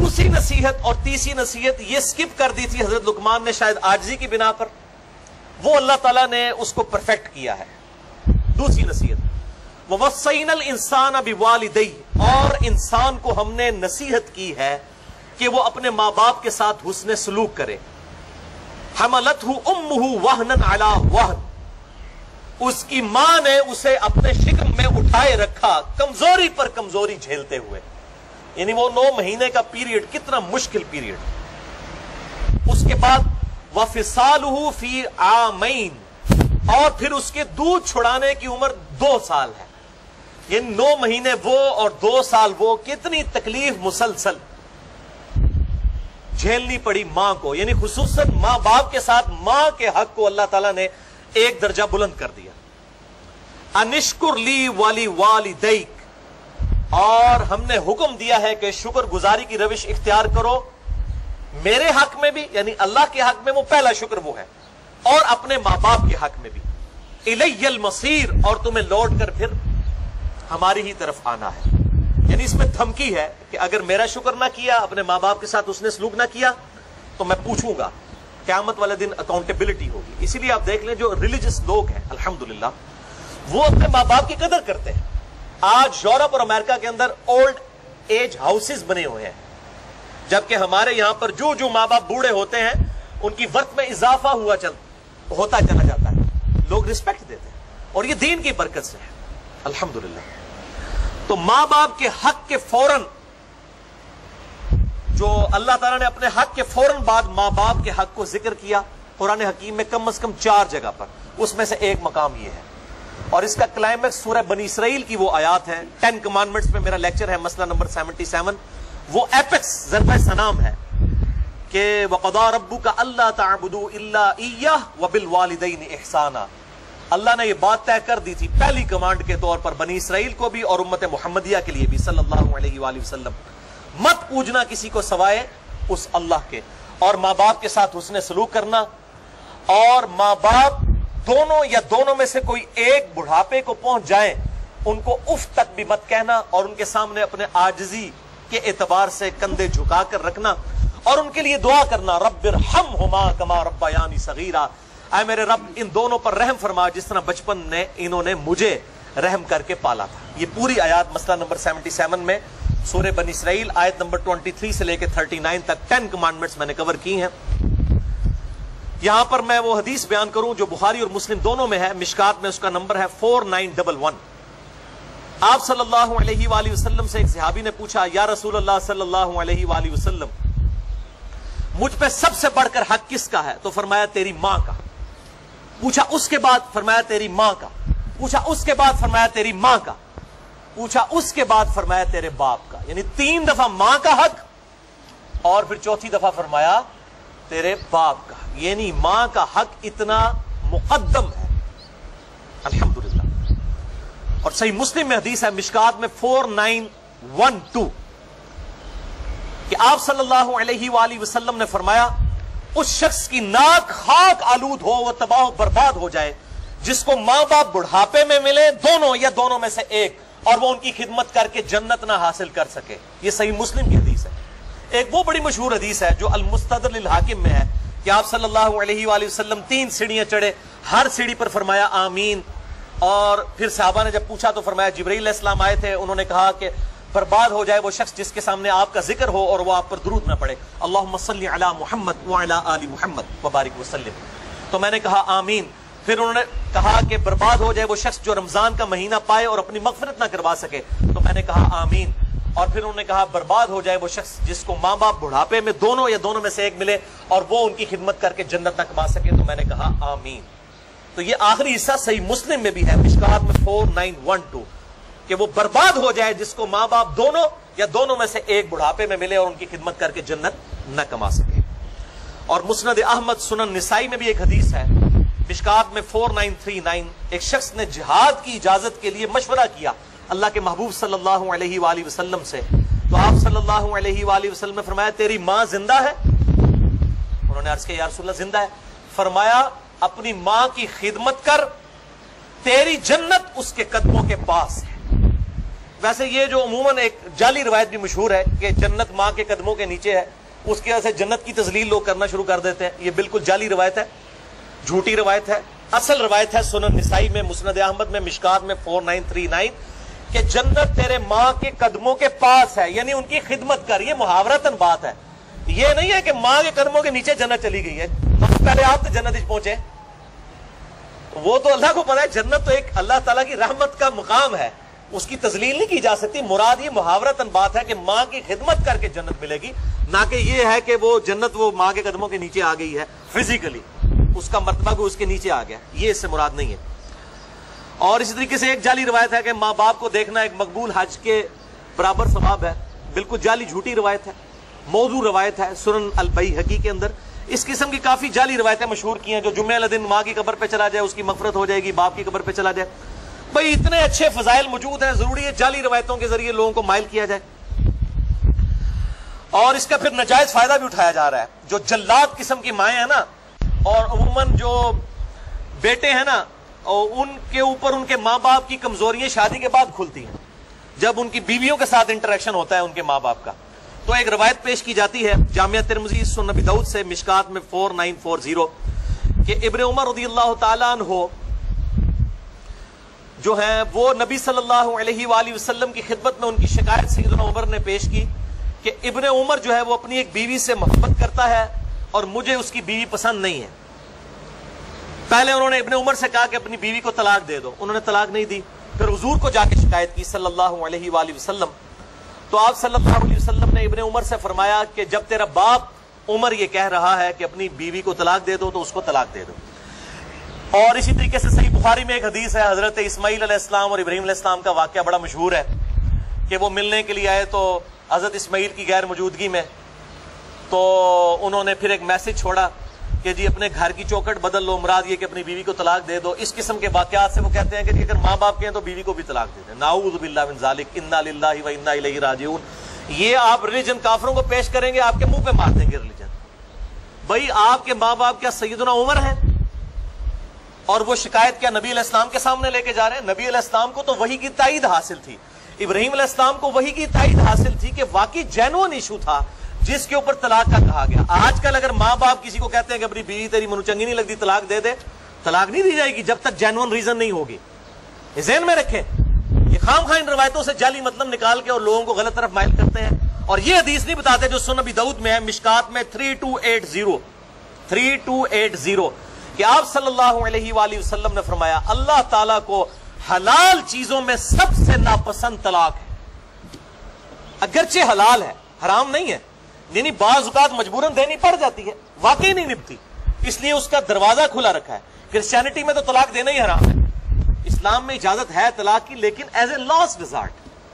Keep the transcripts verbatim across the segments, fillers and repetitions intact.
دوسری نصیحت اور تیسری نصیحت یہ سکپ کر دی تھی حضرت لقمان نے شاید عاجزی کی بنا پر، وہ اللہ تعالیٰ نے اس کو پرفیکٹ کیا ہے۔ دوسری نصیحت وَوَصَّيْنَا الْإِنسَانَ بِوَالِدَيْهِ، اور انسان کو ہم نے نصیحت کی ہے کہ وہ اپنے ماں باپ کے ساتھ حسن سلوک کرے۔ حَمَلَتْهُ أُمُّهُ وَهْنًا عَلَى وَهْنٍ، اس کی ماں نے اسے اپنے شکم میں اٹھائے رکھا کمزوری پر کمزوری جھیلتے ہوئے، یعنی وہ نو مہینے کا پیریڈ کتنا مشکل پیریڈ۔ اس کے بعد وَفِصَالُهُ فِي عَامَيْنِ، اور پھر اس کے دودھ چھڑانے کی عمر دو سال ہے، یعنی نو مہینے وہ اور دو سال وہ، کتنی تکلیف مسلسل جھیلنی پڑی ماں کو، یعنی خصوصاً ماں باپ کے ساتھ ماں کے حق کو اللہ تعالیٰ نے ایک درجہ بلند کر دیا۔ انشکر لی والی والدیک، اور ہم نے حکم دیا ہے کہ شکر گزاری کی روش اختیار کرو میرے حق میں بھی، یعنی اللہ کے حق میں وہ پہلا شکر وہ ہے، اور اپنے ماں باپ کے حق میں بھی۔ الی المصیر، اور تمہیں لوٹ کر پھر ہماری ہی طرف آنا ہے، یعنی اس میں دھمکی ہے کہ اگر میرا شکر نہ کیا، اپنے ماں باپ کے ساتھ اس نے سلوک نہ کیا، تو میں پوچھوں گا، قیامت والے دن اکاؤنٹیبلٹی ہوگی۔ اسی لیے آپ دیکھ لیں جو ریلیجس لوگ ہیں الحمدللہ وہ اپنے ماں باپ کی قدر کرتے ہیں۔ آج یورپ اور امریکہ کے اندر اولڈ ایج ہاؤسز بنے ہوئے ہیں، جبکہ ہمارے یہاں پر جو جو ماں باپ بوڑھے ہوتے ہیں ان کی ورث میں اضافہ ہوا چل ہوتا چلا جاتا ہے، لوگ رسپیکٹ دیتے ہیں، اور یہ دین کی برکت سے ہے الحمدللہ۔ تو ماں باپ کے حق کے فوراً، جو اللہ تعالیٰ نے اپنے حق کے فوراً بعد ماں باپ کے حق کو ذکر کیا قرآن حکیم میں کم از کم چار جگہ پر، اس میں سے ایک مقام یہ ہے، اور اس کا کلائمیکس سورہ بنی اسرائیل کی وہ آیات ہے، ٹین کمانڈمنٹس میں میرا لیکچر ہے، مسئلہ نمبر سیونٹی سیون، وہ ایپکس ضرب سنام ہے کہ وَقَضَىٰ رَبُّكَ أَلَّا تَعْبُدُوا إِلَّا إِيَّهُ وَبِالْوَالِدَيْنِ إِحْسَانًا۔ اللہ نے یہ بات طے کر دی تھی پہلی کمانڈ کے طور پر بنی اسرائیل کو بھی اور امت محمدیہ کے لیے بھی صلی اللہ علیہ وآلہ وسلم، مت پوجنا کسی کو سوائے اس اللہ کے، اور ماں باپ کے ساتھ حسن سلوک کرنا، اور ماں باپ دونوں یا دونوں میں سے کوئی ایک بڑھاپے کو پہنچ جائیں ان کو اف تک بھی مت کہنا، اور ان کے سامنے اپنے عاجزی کے اعتبار سے کندھے جھکا کر رکھنا، اور ان کے لیے دعا کرنا رب ارحمہما کما ربیانی صغیرا، اے میرے رب ان دونوں پر رحم فرما جس طرح بچپن نے انہوں نے مجھے رحم کر کے پالا تھا۔ یہ پوری آیات مسئلہ نمبر سیونٹی سیون میں سورہ بنی اسرائیل آیت نمبر تیئیس سے لے کے نینتیس تک ٹین کمانڈمنٹس میں نے کور کی ہیں۔ یہاں پر میں وہ حدیث بیان کروں جو بخاری اور مسلم دونوں میں ہے، مشکات میں اس کا نمبر ہے فور نائن ڈبل ون۔ آپ صلی اللہ علیہ وآلہ وسلم سے ایک صحابی نے پوچھا یا رسول اللہ صلی اللہ علیہ وآلہ وسلم مجھ پہ سب سے بڑھ کر حق کس کا ہے؟ تو فرمایا تیری ماں کا۔ پوچھا اس کے بعد؟ فرمایا تیری ماں کا۔ پوچھا اس کے بعد؟ فرمایا تیری ماں کا۔ پوچھا اس کے بعد؟ فرمایا تیرے باپ کا، یعنی تین دفعہ ماں کا حق، اور پھر چوتھی دفعہ فرمایا تیرے باپ کا، یعنی ماں کا حق اتنا مقدم ہے الحمدللہ۔ اور صحیح مسلم میں حدیث ہے مشکات میں فور نائن ون ٹو کہ آپ صلی اللہ علیہ وآلہ وسلم نے فرمایا اس شخص کی ناک خاک آلود ہو، وہ تباہ و برباد ہو جائے جس کو ماں باپ بڑھاپے میں ملے دونوں یا دونوں میں سے ایک، اور وہ ان کی خدمت کر کے جنت نہ حاصل کر سکے۔ یہ صحیح مسلم کی حدیث ہے۔ ایک وہ بڑی مشہور حدیث ہے جو المستدرک للحاکم میں ہے کہ آپ صلی اللہ علیہ وآلہ وسلم تین سیڑھیاں چڑھے، ہر سیڑھی پر فرمایا آمین، اور پھر صحابہ نے جب پوچھا تو فرمایا جبرائیل علیہ السلام آئے تھے، انہوں نے کہا کہ برباد ہو جائے وہ شخص جس کے سامنے آپ کا ذکر ہو اور وہ آپ پر درود نہ پڑے، اللہم صلی علی محمد وعلی آل محمد وبارک وسلم۔ تو میں نے کہا آمین۔ پھر انہوں نے کہا کہ برباد ہو جائے وہ شخص جو رمضان کا مہینہ پائے اور اپنی مغفرت نہ کروا سکے، تو میں نے کہا آمین۔ اور پھر انہوں نے کہا برباد ہو جائے وہ شخص جس کو ماں باپ بڑھاپے میں دونوں یا دونوں میں سے ایک ملے اور وہ ان کی خدمت کر کے جنت نہ کما سکے، تو میں نے کہا آمین۔ تو یہ آخری حصہ صحیح مسلم میں بھی ہے مشکات میں فور نائن ون ٹو کہ وہ برباد ہو جائے جس کو ماں باپ دونوں یا دونوں میں سے ایک بڑھاپے میں ملے اور ان کی خدمت کر کے جنت نہ کما سکے۔ اور مسند احمد سنن نسائی میں بھی ایک حدیث ہے مشکات میں فور نائن تھری نائن، ایک شخص نے جہاد کی اجازت کے لیے مشورہ کیا اللہ کے محبوب صلی اللہ علیہ وآلہ وسلم سے، تو آپ صلی اللہ علیہ وآلہ وسلم نے فرمایا تیری ماں زندہ ہے؟ انہوں نے عرض کیا یا رسول اللہ زندہ ہے۔ فرمایا اپنی ماں کی خدمت کر، تیری جنت اس کے قدموں کے پاس ہے۔ ویسے یہ جو عموماً ایک جعلی روایت بھی مشہور ہے کہ جنت ماں کے قدموں کے نیچے ہے، اس کی وجہ سے جنت کی تذلیل لوگ کرنا شروع کر دیتے ہیں. یہ بالکل جعلی روایت ہے، جھوٹی روایت ہے. اصل روایت ہے سنن نسائی میں، مسند احمد میں، مشکات میں فور نائن تھری نائن کہ جنت تیرے ماں کے قدموں کے پاس ہے، یعنی ان کی خدمت کر. یہ محاورتاً بات ہے، یہ نہیں ہے کہ ماں کے قدموں کے نیچے جنت چلی گئی ہے تو پہلے آپ تو جنت پہنچے. وہ تو اللہ کو پتا ہے، جنت تو ایک اللہ تعالیٰ کی رحمت کا مقام ہے، اس کی تذلیل نہیں کی جا سکتی. مراد یہ محاورتاً بات ہے کہ ماں کی خدمت کر کے جنت ملے گی، نہ کہ یہ ہے کہ وہ جنت وہ ماں کے قدموں کے نیچے آ گئی ہے فزیکلی، اس کا مرتبہ کو اس کے نیچے آ گیا. یہ اس سے مراد نہیں ہے. اور اسی طریقے سے ایک جعلی روایت ہے کہ ماں باپ کو دیکھنا ایک مقبول حج کے برابر ثواب ہے. بالکل جعلی جھوٹی روایت ہے، موضوع روایت ہے سنن البیہقی کے اندر. اس قسم کی کافی جعلی روایتیں مشہور کی ہیں. جو جمعہ والے دن ماں کی قبر پہ چلا جائے اس کی مغفرت ہو جائے گی، باپ کی قبر پہ چلا جائے. بھائی اتنے اچھے فضائل موجود ہیں، ضروری ہے جعلی روایتوں کے ذریعے لوگوں کو مائل کیا جائے. اور اس کا پھر ناجائز فائدہ بھی اٹھایا جا رہا ہے. جو جلاد قسم کی مائیں ہیں نا، اور عموماً جو بیٹے ہیں نا، اور ان کے اوپر ان کے ماں باپ کی کمزوریاں شادی کے بعد کھلتی ہیں جب ان کی بیویوں کے ساتھ انٹریکشن ہوتا ہے ان کے ماں باپ کا. تو ایک روایت پیش کی جاتی ہے جامعہ ترمذی سنن نبی داؤد سے مشکات میں فور نائن فور زیرو کہ ابن عمر رضی اللہ تعالیٰ عنہ جو ہیں وہ نبی صلی اللہ علیہ وآلہ وسلم کی خدمت میں ان کی شکایت سیدنا عمر نے پیش کی کہ ابن عمر جو ہے وہ اپنی ایک بیوی سے محبت کرتا ہے اور مجھے اس کی بیوی پسند نہیں ہے. پہلے انہوں نے ابن عمر سے کہا کہ اپنی بیوی کو طلاق دے دو، انہوں نے طلاق نہیں دی. پھر حضور کو جا کے شکایت کی صلی اللہ علیہ وآلہ وسلم. تو آپ صلی اللہ علیہ وسلم نے ابن عمر سے فرمایا کہ جب تیرا باپ عمر یہ کہہ رہا ہے کہ اپنی بیوی کو طلاق دے دو تو اس کو طلاق دے دو. اور اسی طریقے سے صحیح بخاری میں ایک حدیث ہے، حضرت اسماعیل علیہ السلام اور ابراہیم علیہ السلام کا واقعہ بڑا مشہور ہے کہ وہ ملنے کے لیے آئے تو حضرت اسماعیل کی غیر موجودگی میں تو انہوں نے پھر ایک میسج چھوڑا کہ جی اپنے گھر کی چوکٹ بدل لو، مراد یہ کہ اپنی بیوی کو طلاق دے دو. اس قسم کے واقعات سے وہ کہتے ہیں کہ اگر ماں باپ کے ہیں تو بیوی کو بھی طلاق دے دیں. نعوذ باللہ من ذالک، انا للہ و انا الیہ راجعون. یہ آپ ریلیجن کافروں کو پیش کریں گے، آپ کے منہ پہ مار دیں گے ریلیجن. بھائی آپ کے ماں باپ کیا سیدنا عمر ہیں؟ اور وہ شکایت کیا نبی علیہ السلام کے سامنے لے کے جا رہے ہیں؟ نبی علیہ السلام کو تو وحی کی تائید حاصل تھی، ابراہیم علیہ السلام کو وحی کی تائید حاصل تھی کہ واقعی جینوئن ایشو تھا جس کے اوپر طلاق کا کہا گیا. آج کل اگر ماں باپ کسی کو کہتے ہیں کہ اپنی بیوی تیری منو چنگی نہیں لگتی طلاق دے دے، طلاق نہیں دی جائے گی جب تک جینوئن ریزن نہیں ہوگی. یہ ذہن میں رکھیں. یہ خام خواہ ان روایتوں سے جعلی مطلب نکال کے اور لوگوں کو غلط طرف مائل کرتے ہیں. اور یہ حدیث نہیں بتاتے جو سنن نبی داؤد میں ہے مشکات میں three two eight zero three two eight zero کہ آپ صلی اللہ علیہ وآلہ وسلم نے فرمایا اللہ تعالیٰ کو حلال چیزوں میں سب سے ناپسند طلاق ہے. اگرچہ حلال ہے، حرام نہیں ہے، یعنی بعض اوقات مجبوراً دینی پڑ جاتی ہے، واقعی نہیں نبھتی، اس لیے اس کا دروازہ کھلا رکھا ہے. کرسچینٹی میں تو طلاق دینا ہی حرام ہے. اسلام میں اجازت ہے طلاق کی لیکن ایز اے لاسٹ ریزارٹ.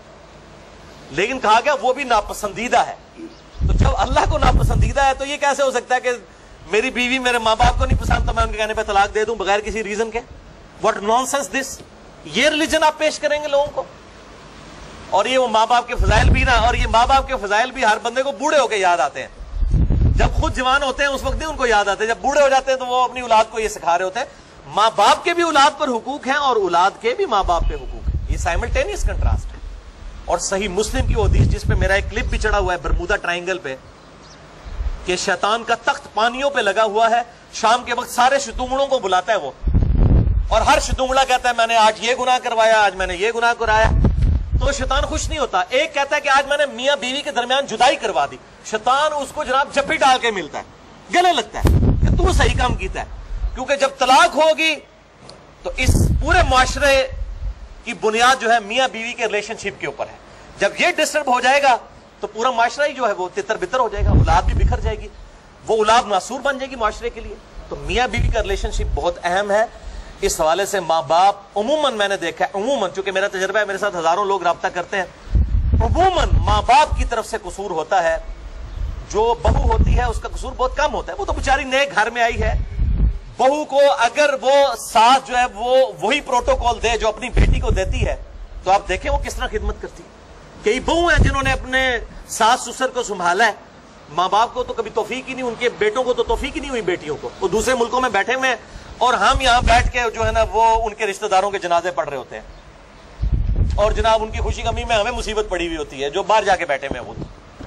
لیکن کہا گیا وہ بھی ناپسندیدہ ہے. تو جب اللہ کو ناپسندیدہ ہے تو یہ کیسے ہو سکتا ہے کہ میری بیوی میرے ماں باپ کو نہیں پسند تو میں ان کے کہنے پہ طلاق دے دوں بغیر کسی ریزن کے؟ What nonsense this. یہ ریلیجن آپ پیش کریں گے لوگوں کو؟ اور یہ وہ ماں باپ کے فضائل بھی نا، اور یہ ماں باپ کے فضائل بھی ہر بندے کو بوڑھے ہو کے یاد آتے ہیں. جب خود جوان ہوتے ہیں اس وقت نہیں ان کو یاد آتے، جب بوڑھے ہو جاتے ہیں تو وہ اپنی اولاد کو یہ سکھا رہے ہوتے ہیں. ماں باپ کے بھی اولاد پر حقوق ہیں اور اولاد کے بھی ماں باپ پہ حقوق ہیں. یہ سائملٹینیس کنٹراسٹ ہے. اور صحیح مسلم کی وہ حدیث جس پہ میرا ایک کلپ بھی چڑھا ہوا ہے برمودا ٹرائنگل پہ کہ شیطان کا تخت پانیوں پہ لگا ہوا ہے، شام کے وقت سارے شتونگڑوں کو بلاتا ہے وہ، اور ہر شتونگڑا کہتا ہے میں نے آج یہ گناہ کروایا، آج میں نے یہ گناہ کرایا. تو شیطان خوش نہیں ہوتا. ایک کہتا ہے کہ آج میں نے میاں بیوی کے درمیان جدائی کروا دی. شیطان اس کو جناب جپی ڈال کے ملتا ہے، گلے لگتا ہے کہ تو صحیح کام کیتا ہے. کیونکہ جب طلاق ہوگی تو اس پورے معاشرے کی بنیاد جو ہے میاں بیوی کے ریلیشن شپ کے اوپر ہے. جب یہ ڈسٹرب ہو جائے گا تو پورا معاشرہ ہی جو ہے وہ تتر بتر ہو جائے گا، اولاد بھی بکھر جائے گی، وہ اولاد ناسور بن جائے گی معاشرے کے لیے. تو میاں بیوی کا ریلیشن شپ بہت اہم ہے. اس حوالے سے ماں باپ عموماً میں نے دیکھا ہے، عموماً چونکہ میرا تجربہ ہے، میرے ساتھ ہزاروں لوگ رابطہ کرتے ہیں، عموماً ماں باپ کی طرف سے قصور ہوتا ہے. جو بہو ہوتی ہے اس کا قصور بہت کم ہوتا ہے. وہ تو بیچاری نئے گھر میں آئی ہے. بہو کو اگر وہ ساس جو ہے وہ وہی پروٹوکول دے جو اپنی بیٹی کو دیتی ہے تو آپ دیکھیں وہ کس طرح خدمت کرتی ہے. کئی بہو ہیں جنہوں نے اپنے ساس سسر کو سنبھالا ہے. ماں باپ کو تو کبھی توفیق ہی نہیں، ان کے بیٹوں کو تو توفیق ہی نہیں ہوئی بیٹیوں کو. وہ دوسرے ملکوں میں بیٹھے ہوئے ہیں اور ہم یہاں بیٹھ کے جو ہے نا وہ ان کے رشتہ داروں کے جنازے پڑھ رہے ہوتے ہیں. اور جناب ان کی خوشی غمی میں ہمیں مصیبت پڑی ہوئی ہوتی ہے جو باہر جا کے بیٹھے ہوئے وہ،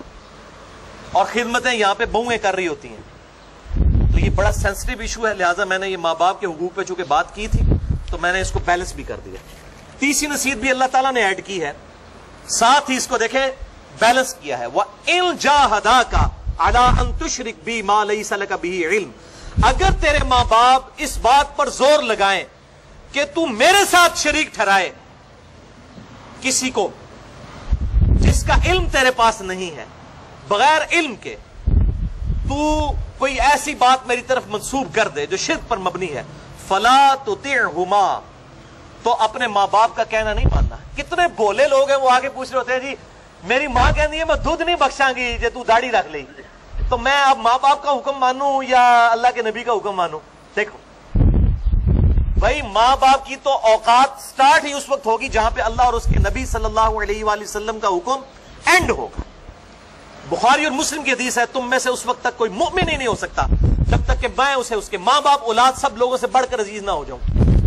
اور خدمتیں یہاں پہ بہویں کر رہی ہوتی ہیں. تو یہ بڑا سینسٹیو ایشو ہے، لہٰذا میں نے یہ ماں باپ کے حقوق پہ چونکہ بات کی تھی تو میں نے اس کو بیلنس بھی کر دیا. تیسری نصیحت بھی اللہ تعالیٰ نے ایڈ کی ہے، ساتھ ہی اس کو دیکھیں بیلنس کیا ہے. وَإِن جَاهَدَاكَ عَلَىٰ أَن تُشْرِكْ بِي مَا لَيْسَ لَكَ بِهِ عِلْمٌ، اگر تیرے ماں باپ اس بات پر زور لگائیں کہ تو میرے ساتھ شریک ٹھہرائے کسی کو جس کا علم تیرے پاس نہیں ہے، بغیر علم کے تو کوئی ایسی بات میری طرف منسوب کر دے جو شرک پر مبنی ہے، فَلَا تُطِعْهُمَا، تو اپنے ماں باپ کا کہنا نہیں ماننا. کتنے بولے لوگ ہیں وہ آگے پوچھ رہے ہوتے ہیں جی میری ماں کہتی ہے میں دودھ نہیں بخشاں گی جے تو داڑھی رکھ لے، تو میں اب ماں باپ کا حکم مانوں یا اللہ کے نبی کا حکم مانوں؟ دیکھو بھائی، ماں باپ کی تو اوقات سٹارٹ ہی اس وقت ہوگی جہاں پہ اللہ اور اس کے نبی صلی اللہ علیہ وآلہ وسلم کا حکم اینڈ ہوگا. بخاری اور مسلم کی حدیث ہے تم میں سے اس وقت تک کوئی مومن ہی نہیں ہو سکتا جب تک کہ میں اسے اس کے ماں باپ اولاد سب لوگوں سے بڑھ کر عزیز نہ ہو جاؤں.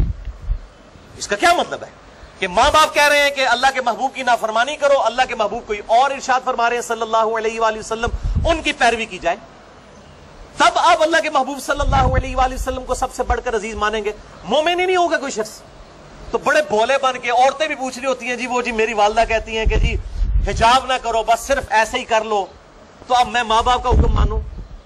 اس کا کیا مطلب ہے کہ ماں باپ کہہ رہے ہیں کہ اللہ کے محبوب کی نافرمانی کرو، اللہ کے محبوب کوئی اور ارشاد فرما رہے ہیں صلی اللہ علیہ وآلہ وسلم، ان کی پیروی کی جائے، تب آپ اللہ کے محبوب صلی اللہ علیہ وآلہ وسلم کو سب سے بڑھ کر عزیز مانیں گے. مومن ہی نہیں ہوگا کوئی شخص. تو بڑے بھولے بن کے عورتیں بھی پوچھ رہی ہوتی ہیں جی وہ جی میری والدہ کہتی ہیں کہ جی حجاب نہ کرو، بس صرف ایسے ہی کر لو، تو اب میں ماں باپ کا حکم مانوں؟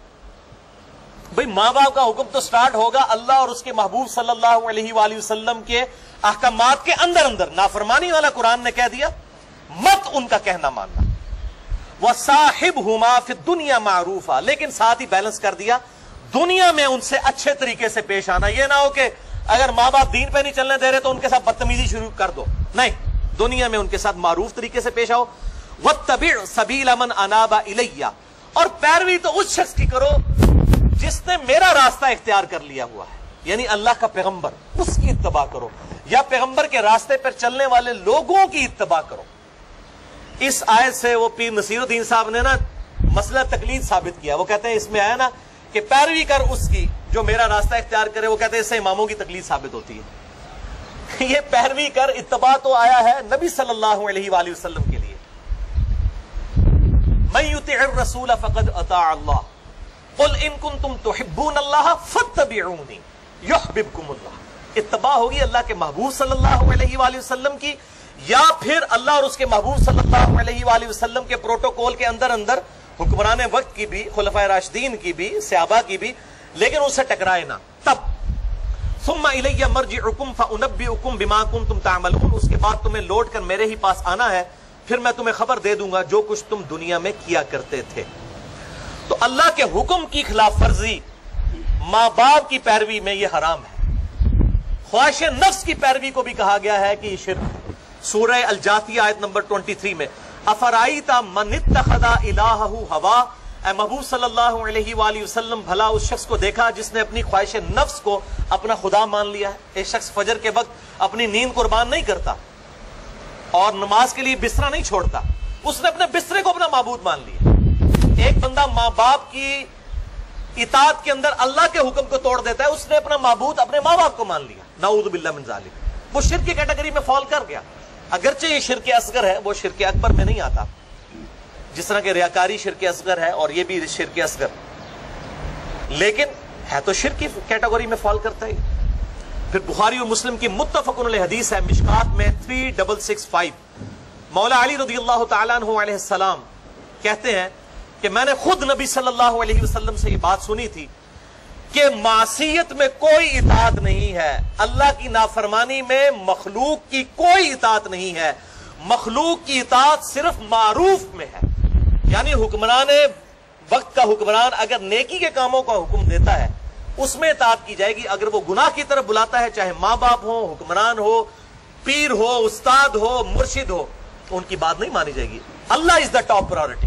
بھئی ماں باپ کا حکم تو سٹارٹ ہوگا اللہ اور اس کے محبوب صلی اللہ علیہ وآلہ وسلم کے احکامات کے اندر اندر. نافرمانی والا قرآن نے کہہ دیا مت ان کا کہنا ماننا. وَصَاحِبْهُمَا فِي الدُّنْيَا مَعْرُوفًا، لیکن ساتھ ہی بیلنس کر دیا دنیا میں ان سے اچھے طریقے سے پیش آنا. یہ نہ ہو کہ اگر ماں باپ دین پہ نہیں چلنے دے رہے تو ان کے ساتھ بدتمیزی شروع کر دو، نہیں، دنیا میں ان کے ساتھ معروف طریقے سے پیش آؤ. وَاتَّبِعْ سَبِيلَ مَنْ أَنَابَ إِلَيَّ، اور پیروی تو اس شخص کی کرو جس نے میرا راستہ اختیار کر لیا ہوا ہے، یعنی اللہ کا پیغمبر، اس کی اتباع کرو، یا پیغمبر کے راستے پر چلنے والے لوگوں کی اتباع کرو. اس آیت سے وہ پیر نصیر الدین صاحب نے نا مسئلہ تقلید ثابت کیا. وہ کہتے ہیں اس میں آیا نا کہ پیروی کر اس کی جو میرا راستہ اختیار کرے، وہ کہتے ہیں اس سے اماموں کی تقلید ثابت ہوتی ہے. یہ پیروی کر اتباع تو آیا ہے نبی صلی اللہ علیہ وآلہ وسلم کے لیے. من یطع الرسول فقد اطاع اللہ قل ان کنتم تحبون اللہ فاتبعونی یحببکم اللہ. اتباع ہوگی اللہ کے محبوب صلی اللہ علیہ وآلہ وسلم کی، یا پھر اللہ اور اس کے محبوب صلی اللہ علیہ وآلہ وسلم کے پروٹوکول کے اندر اندر حکمران وقت کی بھی، خلفائے راشدین کی بھی، صحابہ کی بھی، لیکن اس سے ٹکرائے نہ. تب ثم الی مرجعکم فانبئکم بما کنتم تعملون، اس کے بعد تمہیں لوٹ کر میرے ہی پاس آنا ہے، پھر میں تمہیں خبر دے دوں گا جو کچھ تم دنیا میں کیا کرتے تھے. تو اللہ کے حکم کی خلاف ورزی، ماں باپ کی پیروی میں یہ حرام ہے. خواہش نفس کی پیروی کو بھی کہا گیا ہے کہ یہ شرک ہے. سورہ الجاثیہ آیت نمبر اٹھائیس میں افرائیت من اتخذ الہہ ہوا، اے محبوب صلی اللہ علیہ وآلہ وسلم بھلا اس شخص کو دیکھا جس نے اپنی خواہش نفس کو اپنا خدا مان لیا ہے. ایک شخص فجر کے وقت اپنی نیند قربان نہیں کرتا اور نماز کے لیے بستر نہیں چھوڑتا، اس نے اپنے بسترے کو اپنا معبود مان لیا. ایک بندہ ماں باپ کی اطاعت کے اندر اللہ کے حکم کو توڑ دیتا ہے، اس نے اپنا معبود اپنے ماں باپ کو مان لیا. نعوذ باللہ من ذالک، وہ شرک کی کیٹیگری میں فال کر گیا. اگرچہ یہ شرک اصغر ہے، وہ شرک اکبر میں نہیں آتا، جس طرح کہ ریاکاری شرک اصغر ہے اور یہ بھی شرک اصغر، لیکن ہے تو شرک کی کیٹیگری میں فال کرتا ہے. پھر بخاری اور مسلم کی متفق علیہ حدیث ہے مشکات میں تین سکس سکس پانچ، مولا علی رضی اللہ تعالیٰ عنہ علیہ السلام کہتے ہیں کہ میں نے خود نبی صلی اللہ علیہ وسلم سے یہ بات سنی تھی کہ معصیت میں کوئی اطاعت نہیں ہے، اللہ کی نافرمانی میں مخلوق کی کوئی اطاعت نہیں ہے، مخلوق کی اطاعت صرف معروف میں ہے. یعنی حکمران وقت کا حکمران اگر نیکی کے کاموں کا حکم دیتا ہے اس میں اطاعت کی جائے گی. اگر وہ گناہ کی طرف بلاتا ہے، چاہے ماں باپ ہو، حکمران ہو، پیر ہو، استاد ہو، مرشد ہو، ان کی بات نہیں مانی جائے گی. Allah is the top priority.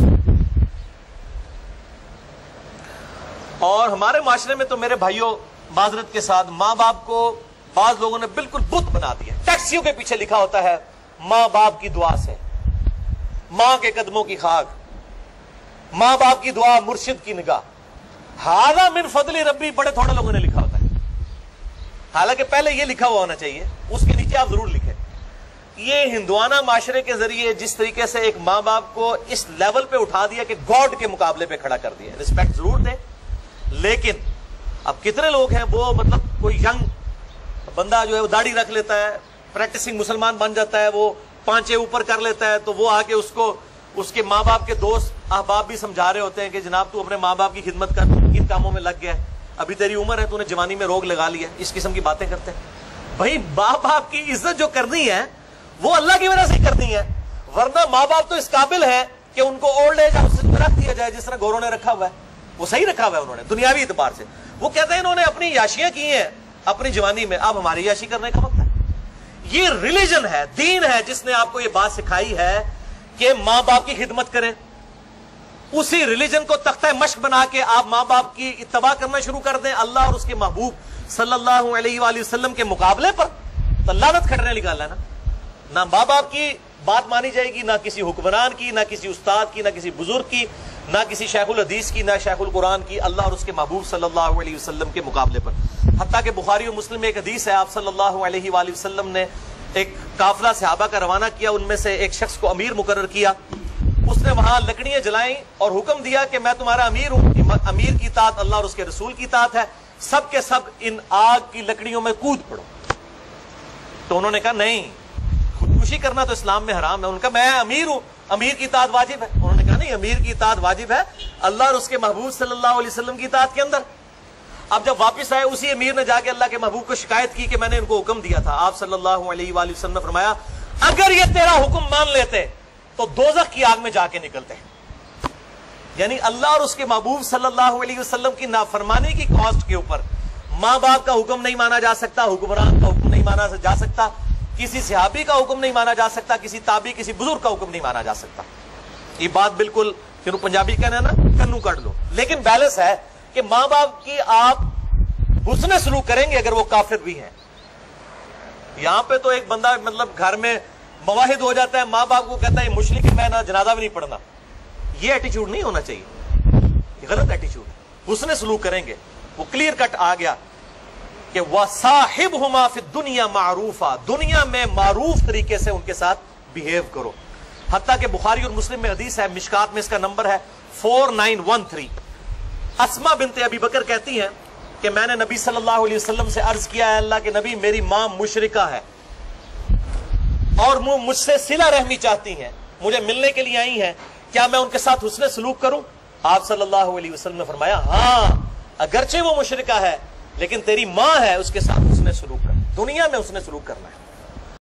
اور ہمارے معاشرے میں تو میرے بھائیوں معذرت کے ساتھ ماں باپ کو بعض لوگوں نے بالکل بت بنا دیا. ٹیکسیوں کے پیچھے لکھا ہوتا ہے ماں باپ کی دعا سے، ماں کے قدموں کی خاک، ماں باپ کی دعا، مرشد کی نگاہ. ھذا من فضل ربی بڑے تھوڑے لوگوں نے لکھا ہوتا ہے، حالانکہ پہلے یہ لکھا ہوا ہونا چاہیے، اس کے نیچے آپ ضرور لکھیں یہ ہندوانہ معاشرے کے ذریعے جس طریقے سے ایک ماں باپ کو اس لیول پہ اٹھا دیا کہ گاڈ کے مقابلے پہ کھڑا کر دیا، رسپیکٹ ضرور دیں، لیکن اب کتنے لوگ ہیں وہ مطلب کوئی ینگ بندہ جو ہے وہ داڑھی رکھ لیتا ہے، پریکٹسنگ مسلمان بن جاتا ہے، وہ پانچے اوپر کر لیتا ہے، تو وہ آ کے اس کو اس کے ماں باپ کے دوست احباب بھی سمجھا رہے ہوتے ہیں کہ جناب تو اپنے ماں باپ کی خدمت کر، ان کاموں میں لگ گیا ہے، ابھی تیری عمر ہے، تو نے جوانی میں روگ لگا لیا، اس قسم کی باتیں کرتے ہیں۔ بھائی ماں باپ کی عزت جو کرنی ہے وہ اللہ کی وجہ سے کرنی ہے، ورنہ ماں باپ تو اس قابل ہے کہ ان کو اولڈ ایج ہاؤس میں رکھ دیا جائے جس طرح گوروں نے رکھا ہوا ہے، وہ صحیح رکھا ہوا ہے انہوں نے دنیاوی اعتبار سے۔ وہ کہتے ہیں انہوں نے اپنی یاشیاں کی ہیں اپنی جوانی میں، اب ہماری یاشی کرنے کا وقت ہے۔ یہ ریلیجن ہے، دین ہے جس نے آپ کو یہ بات سکھائی ہے کہ ماں باپ کی خدمت کریں۔ اسی ریلیجن کو تختہ مشق بنا کے آپ ماں باپ کی اتباع کرنا شروع کر دیں اللہ اور اس کے محبوب صلی اللہ علیہ وآلہ وسلم کے مقابلے پر، تو لعنت کھٹنے نکالا ہے نا۔ نہ ماں باپ کی بات مانی جائے گی، نہ کسی حکمران کی، نہ کسی استاد کی، نہ کسی بزرگ کی، نہ کسی شیخ الحدیث کی، نہ شیخ القرآن کی، اللہ اور اس کے محبوب صلی اللہ علیہ وسلم کے مقابلے پر۔ حتیٰ کہ بخاری و مسلم میں ایک حدیث ہے، آپ صلی اللہ علیہ وآلہ وسلم نے ایک قافلہ صحابہ کا روانہ کیا، ان میں سے ایک شخص کو امیر مقرر کیا، اس نے وہاں لکڑیاں جلائیں اور حکم دیا کہ میں تمہارا امیر ہوں، امیر کی اطاعت اللہ اور اس کے رسول کی اطاعت ہے، سب کے سب ان آگ کی لکڑیوں میں کود پڑو۔ تو انہوں نے کہا نہیں، خودکشی کرنا تو اسلام میں حرام ہے۔ ان کا میں امیر ہوں، امیر کی اطاعت واجب ہے۔ انہوں نے کہا نہیں، امیر کی اطاعت واجب ہے اللہ اور اس کے محبوب صلی اللہ علیہ وسلم کی اطاعت کے اندر۔ اب جب واپس آئے اسی امیر نے جا کے اللہ کے محبوب کو شکایت کی کہ میں نے ان کو حکم دیا تھا۔ آپ صلی اللہ علیہ وآلہ وسلم نے فرمایا اگر یہ تیرا حکم مان لیتے تو دوزخ کی آگ میں جا کے نکلتے ہیں۔ یعنی اللہ اور اس کے محبوب صلی اللہ علیہ وسلم کی نافرمانی کی کاسٹ کے اوپر ماں باپ کا حکم نہیں مانا جا سکتا، حکمران کا حکم نہیں مانا جا سکتا، کسی صحابی کا حکم نہیں مانا جا سکتا، کسی تابعی کسی بزرگ کا حکم نہیں مانا جا سکتا۔ یہ بات بالکل جنہوں پنجابی کہنا ہے نا کنو کٹ لو، لیکن بیلنس ہے کہ ماں باپ کی آپ حسن سلوک کریں گے اگر وہ کافر بھی ہیں۔ یہاں پہ تو ایک بندہ مطلب گھر میں مواحد ہو جاتا ہے، ماں باپ کو کہتا ہے مشرک ہے، میں نہ جنازہ بھی نہیں پڑھنا۔ یہ ایٹیچیوڈ نہیں ہونا چاہیے، یہ غلط ایٹیچیوڈ ہے۔ حسن سلوک کریں گے، وہ کلیئر کٹ آ گیا کہ وَصَاحِبْهُمَا فِي الدُّنْيَا مَعْرُوفًا، دنیا میں معروف طریقے سے ان کے ساتھ بیہیو کرو۔ حتیٰ کہ بخاری اور مسلم میں حدیث ہے، مشکات میں اس کا نمبر ہے فور نائن ون تھری۔ اسما بنت ابی بکر کہتی ہیں کہ میں نے نبی صلی اللہ علیہ وسلم سے عرض کیا ہے اللہ کے نبی میری ماں مشرکہ ہے اور وہ مجھ سے صلہ رحمی چاہتی ہیں، مجھے ملنے کے لیے آئی ہیں، کیا میں ان کے ساتھ حسن سلوک کروں؟ آپ صلی اللہ علیہ وسلم نے فرمایا ہاں، اگرچہ وہ مشرکہ ہے لیکن تیری ماں ہے، اس کے ساتھ حسن سلوک کر، دنیا میں حسن سلوک کرنا ہے۔